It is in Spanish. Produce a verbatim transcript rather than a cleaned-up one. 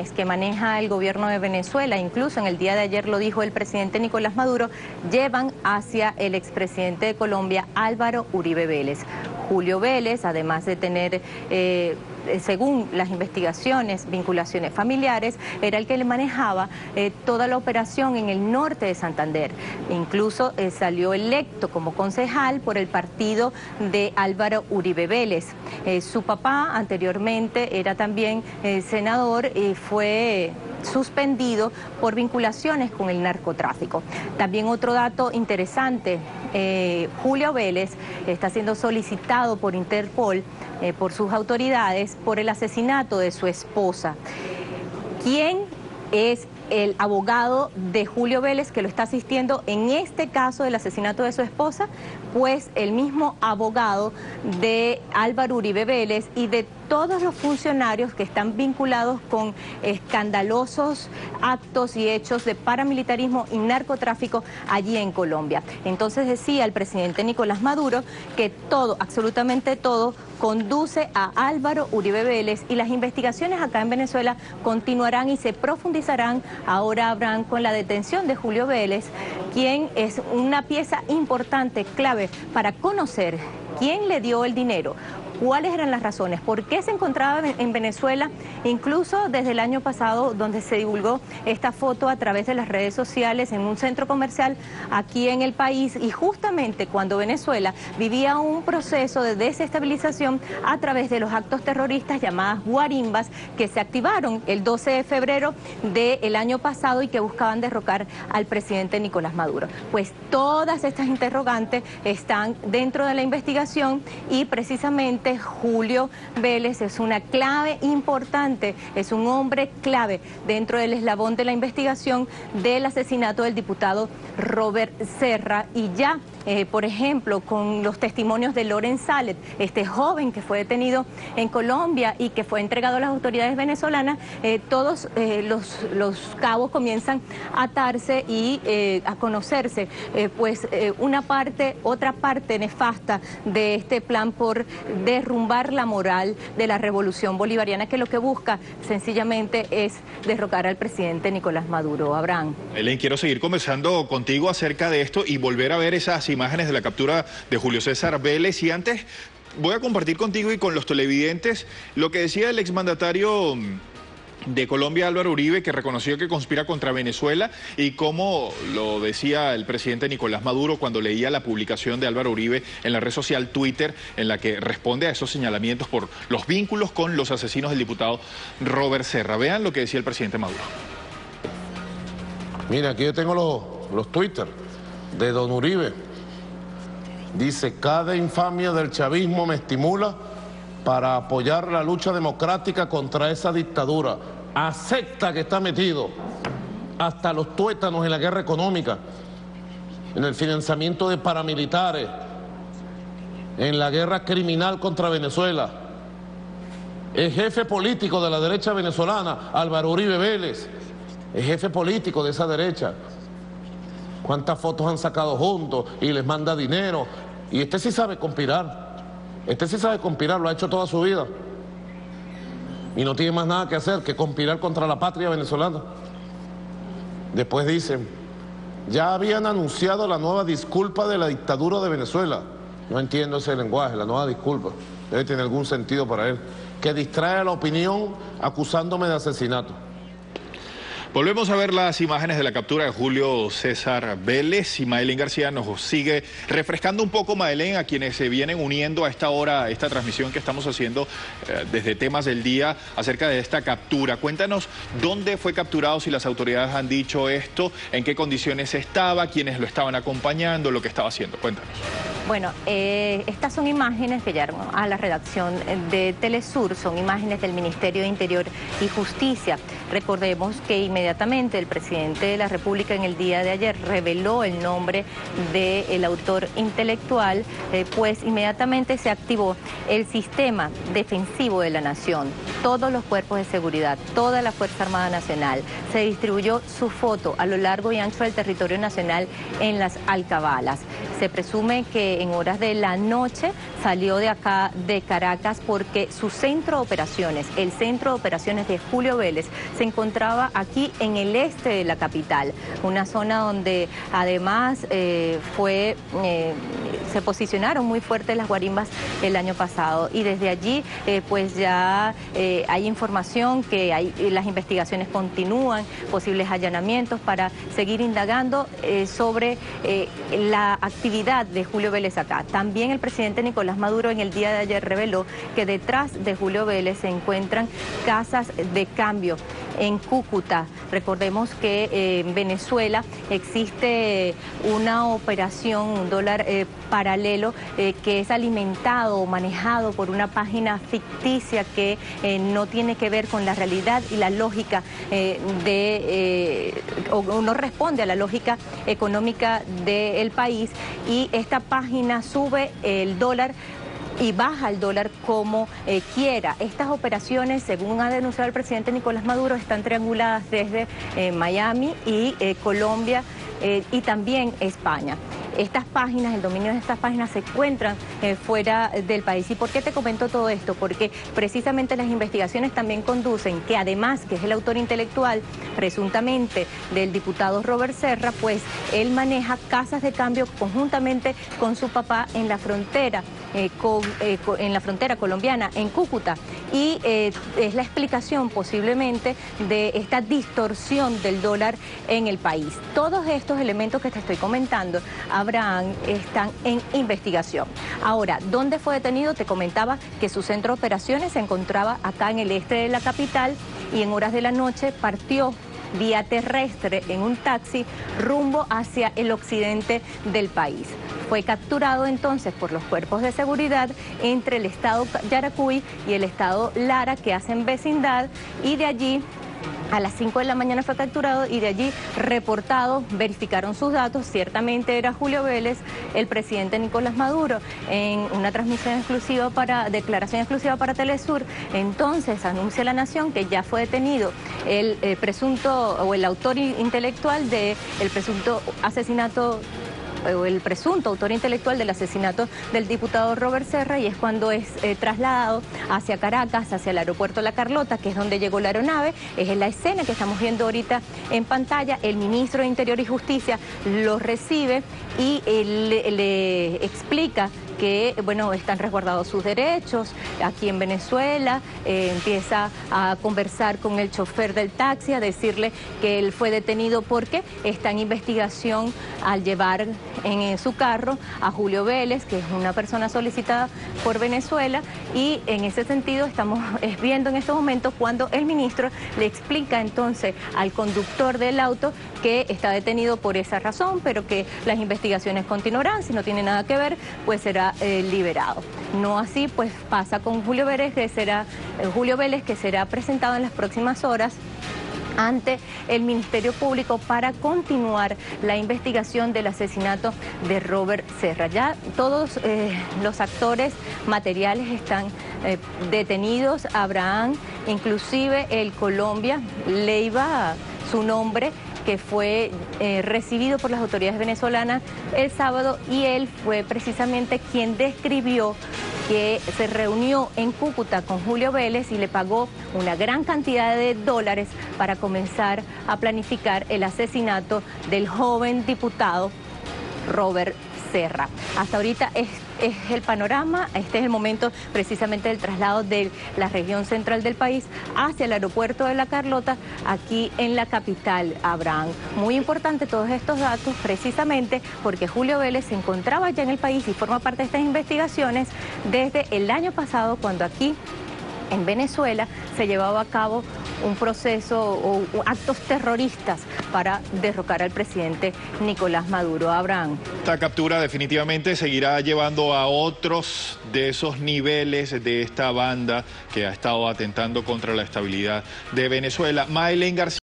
que maneja el gobierno de Venezuela, incluso en el día de ayer lo dijo el presidente Nicolás Maduro, llevan hacia el expresidente de Colombia, Álvaro Uribe Vélez. Julio Vélez, además de tener, eh, según las investigaciones, vinculaciones familiares, era el que le manejaba eh, toda la operación en el norte de Santander. Incluso eh, salió electo como concejal por el partido de Álvaro Uribe Vélez. Eh, su papá anteriormente era también eh, senador y fue suspendido por vinculaciones con el narcotráfico. También otro dato interesante, eh, Julio Vélez está siendo solicitado por Interpol, eh, por sus autoridades, por el asesinato de su esposa. ¿Quién es el abogado de Julio Vélez que lo está asistiendo en este caso del asesinato de su esposa? Pues el mismo abogado de Álvaro Uribe Vélez y de todos los funcionarios que están vinculados con escandalosos actos y hechos de paramilitarismo y narcotráfico allí en Colombia. Entonces decía el presidente Nicolás Maduro que todo, absolutamente todo, conduce a Álvaro Uribe Vélez y las investigaciones acá en Venezuela continuarán y se profundizarán. Ahora habrán con la detención de Julio Vélez, quien es una pieza importante, clave, para conocer quién le dio el dinero, cuáles eran las razones, por qué se encontraba en Venezuela, incluso desde el año pasado, donde se divulgó esta foto a través de las redes sociales en un centro comercial aquí en el país, y justamente cuando Venezuela vivía un proceso de desestabilización a través de los actos terroristas llamadas guarimbas, que se activaron el doce de febrero del año pasado y que buscaban derrocar al presidente Nicolás Maduro. Pues todas estas interrogantes están dentro de la investigación y precisamente Julio Vélez es una clave importante, es un hombre clave dentro del eslabón de la investigación del asesinato del diputado Robert Serra. Y ya, eh, por ejemplo, con los testimonios de Loren Salet, este joven que fue detenido en Colombia y que fue entregado a las autoridades venezolanas, eh, todos eh, los, los cabos comienzan a atarse y eh, a conocerse, eh, pues eh, una parte, otra parte nefasta de este plan por derrumbar la moral de la revolución bolivariana, que lo que busca sencillamente es derrocar al presidente Nicolás Maduro. Abraham. Ellen, quiero seguir conversando contigo acerca de esto y volver a ver esas imágenes de la captura de Julio César Vélez. Y antes voy a compartir contigo y con los televidentes lo que decía el exmandatario de Colombia, Álvaro Uribe, que reconoció que conspira contra Venezuela, y como lo decía el presidente Nicolás Maduro cuando leía la publicación de Álvaro Uribe en la red social Twitter, en la que responde a esos señalamientos por los vínculos con los asesinos del diputado Robert Serra. Vean lo que decía el presidente Maduro. Mira, aquí yo tengo los, los Twitter de don Uribe. Dice: cada infamia del chavismo me estimula para apoyar la lucha democrática contra esa dictadura. Acepta que está metido hasta los tuétanos en la guerra económica, en el financiamiento de paramilitares, en la guerra criminal contra Venezuela. Es jefe político de la derecha venezolana, Álvaro Uribe Vélez, es jefe político de esa derecha. ¿Cuántas fotos han sacado juntos y les manda dinero? Y este sí sabe conspirar. Este sí sabe conspirar, lo ha hecho toda su vida. Y no tiene más nada que hacer que conspirar contra la patria venezolana. Después dicen: ya habían anunciado la nueva disculpa de la dictadura de Venezuela. No entiendo ese lenguaje, la nueva disculpa. Debe tener algún sentido para él. Que distrae a la opinión acusándome de asesinato. Volvemos a ver las imágenes de la captura de Julio César Vélez, y Madeline García nos sigue refrescando un poco, Madeline, a quienes se vienen uniendo a esta hora, a esta transmisión que estamos haciendo eh, desde Temas del Día acerca de esta captura. Cuéntanos dónde fue capturado, si las autoridades han dicho esto, en qué condiciones estaba, quiénes lo estaban acompañando, lo que estaba haciendo. Cuéntanos. Bueno, eh, estas son imágenes que llegaron a la redacción de Telesur, son imágenes del Ministerio de Interior y Justicia. Recordemos que inmediatamente el presidente de la República en el día de ayer reveló el nombre del autor intelectual, eh, pues inmediatamente se activó el sistema defensivo de la nación, todos los cuerpos de seguridad, toda la Fuerza Armada Nacional. Se distribuyó su foto a lo largo y ancho del territorio nacional en las alcabalas. Se presume que en horas de la noche salió de acá, de Caracas, porque su centro de operaciones, el centro de operaciones de Julio Vélez, se encontraba aquí en el este de la capital, una zona donde además eh, fue, eh, se posicionaron muy fuertes las guarimbas el año pasado, y desde allí eh, pues ya eh, hay información que hay, las investigaciones continúan, posibles allanamientos para seguir indagando eh, sobre eh, la actividad de Julio Vélez acá. También el presidente Nicolás Maduro en el día de ayer reveló que detrás de Julio Vélez se encuentran casas de cambio en Cúcuta. Recordemos que eh, en Venezuela existe una operación, un dólar eh, paralelo eh, que es alimentado o manejado por una página ficticia que eh, no tiene que ver con la realidad y la lógica eh, de, eh, o, o no responde a la lógica económica del país, y esta página sube el dólar y baja el dólar como eh, quiera. Estas operaciones, según ha denunciado el presidente Nicolás Maduro, están trianguladas desde eh, Miami y eh, Colombia eh, y también España. Estas páginas, el dominio de estas páginas se encuentran eh, fuera del país. ¿Y por qué te comento todo esto? Porque precisamente las investigaciones también conducen que, además que es el autor intelectual presuntamente del diputado Robert Serra, pues él maneja casas de cambio conjuntamente con su papá en la frontera, eh, con, eh, en la frontera colombiana, en Cúcuta. Y eh, es la explicación posiblemente de esta distorsión del dólar en el país. Todos estos elementos que te estoy comentando, Abraham, están en investigación. Ahora, ¿dónde fue detenido? Te comentaba que su centro de operaciones se encontraba acá en el este de la capital, y en horas de la noche partió vía terrestre en un taxi rumbo hacia el occidente del país. Fue capturado entonces por los cuerpos de seguridad entre el estado Yaracuy y el estado Lara, que hacen vecindad, y de allí a las cinco de la mañana fue capturado, y de allí reportado, verificaron sus datos, ciertamente era Julio Vélez, el presidente Nicolás Maduro. En una transmisión exclusiva para, declaración exclusiva para Telesur, entonces anuncia la Nación que ya fue detenido el eh, presunto o el autor intelectual del presunto asesinato, o el presunto autor intelectual del asesinato del diputado Robert Serra, y es cuando es eh, trasladado hacia Caracas, hacia el aeropuerto La Carlota, que es donde llegó la aeronave. Es en la escena que estamos viendo ahorita en pantalla. El ministro de Interior y Justicia lo recibe y eh, le, le explica que, bueno, están resguardados sus derechos aquí en Venezuela. Eh, empieza a conversar con el chofer del taxi, a decirle que él fue detenido porque está en investigación al llevar en, en su carro a Julio Vélez, que es una persona solicitada por Venezuela, y en ese sentido estamos viendo en estos momentos cuando el ministro le explica entonces al conductor del auto que está detenido por esa razón, pero que las investigaciones continuarán. Si no tiene nada que ver, pues será eh, liberado. No así, pues pasa con Julio Vélez, que será eh, Julio Vélez, que será presentado en las próximas horas ante el Ministerio Público para continuar la investigación del asesinato de Robert Serra. Ya todos eh, los actores materiales están eh, detenidos. Abraham, inclusive el Colombia Leiva, su nombre, que fue eh, recibido por las autoridades venezolanas el sábado, y él fue precisamente quien describió que se reunió en Cúcuta con Julio Vélez y le pagó una gran cantidad de dólares para comenzar a planificar el asesinato del joven diputado Robert Serra. Hasta ahorita es, es el panorama. Este es el momento precisamente del traslado de la región central del país hacia el aeropuerto de La Carlota, aquí en la capital, Abraham. Muy importante todos estos datos, precisamente porque Julio Vélez se encontraba ya en el país y forma parte de estas investigaciones desde el año pasado, cuando aquí en Venezuela se llevaba a cabo un proceso o actos terroristas para derrocar al presidente Nicolás Maduro. Abraham. Esta captura definitivamente seguirá llevando a otros de esos niveles de esta banda que ha estado atentando contra la estabilidad de Venezuela. Maylen García.